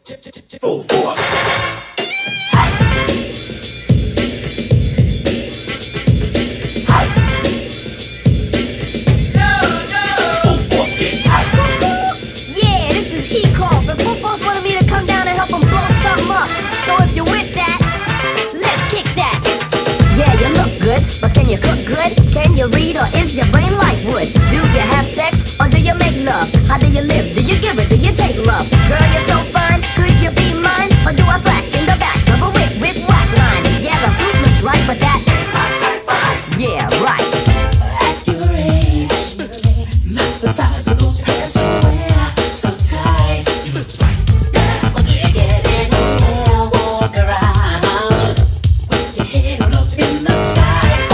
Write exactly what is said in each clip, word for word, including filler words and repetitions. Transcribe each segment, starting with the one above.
Full force. But can you cook good? Can you read, or is your brain like wood? Do you have sex or do you make love? How do you live? Do you give it? Do you take love? Girl, you're so fine, could you be mine? Or do I slack in the back of a whip with whack line? Yeah, the fruit looks right, but that ain't my type of. Yeah, right. At your age, not the size of those pants you wear, so tight. But you get in there, walk around with your head up in the sky.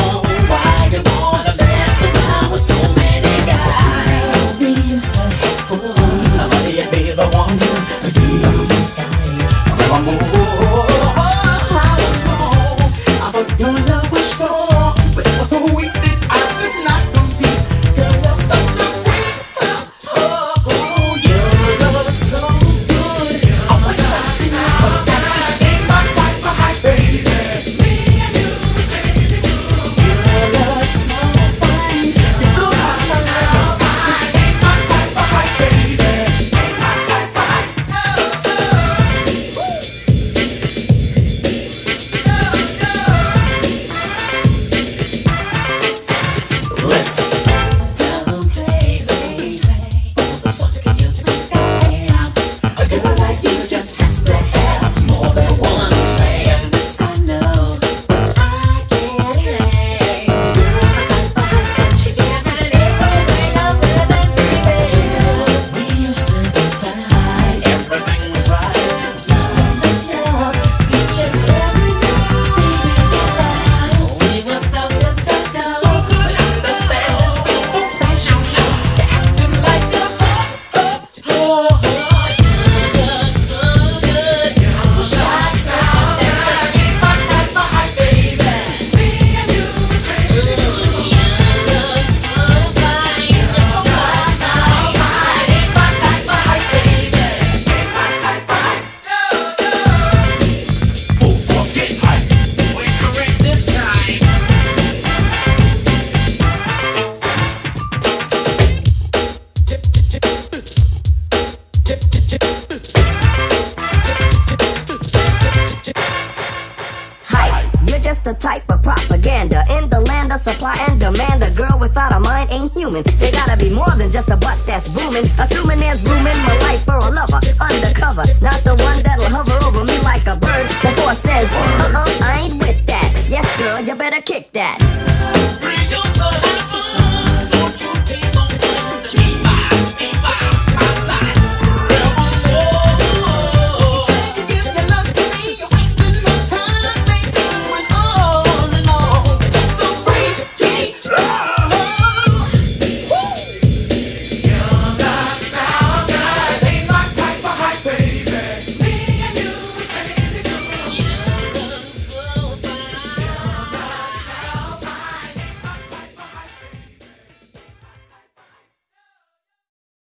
The type of propaganda in the land of supply and demand. A girl without a mind ain't human. They gotta be more than just a butt that's booming. Assuming there's room in my